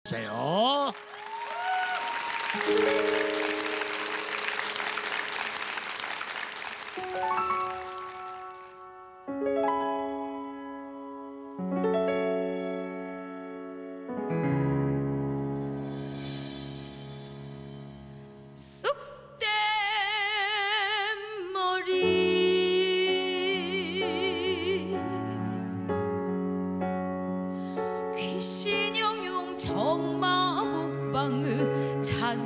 주세요. 쑥된 머리 귀신용용 정마옥방의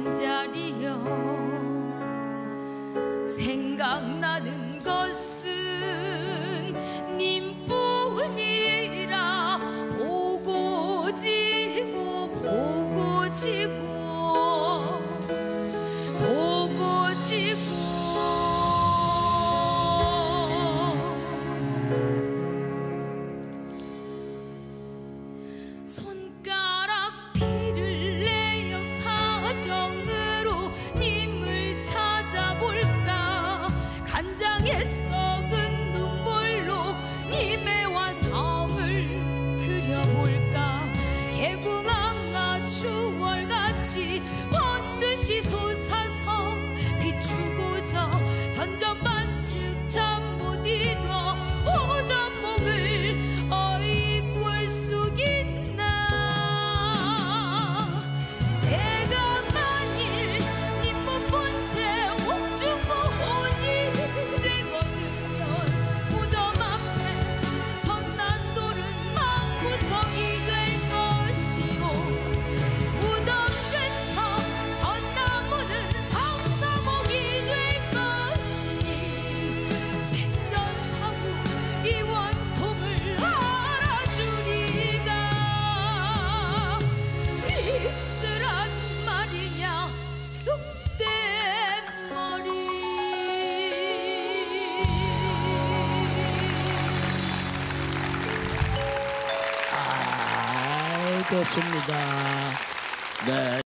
잔자리여 생각나는 것은 님뿐이라 보고 지고 보고 지고 보고 지고 손가락 피를 내어 사정으로 님을 찾아볼까 간장에 썩은 눈물로 님의 화성을 그려볼까 개궁왕아 추월같이 번듯이 솟아서 비추고자 전전반측 잠 못 이뤄 호전목을 어이꿀 수 있나 내가 만일 님 못 본 채 옥중무혼이 되거든면 무덤 앞에 선난돌은 망구석이 될 것이오 무덤 근처 선나무는 상사목이 될 것이니 생전사후 이 원통을 알아주리가 있으란 말이냐 쑥된 머리. 좋습니다. 네.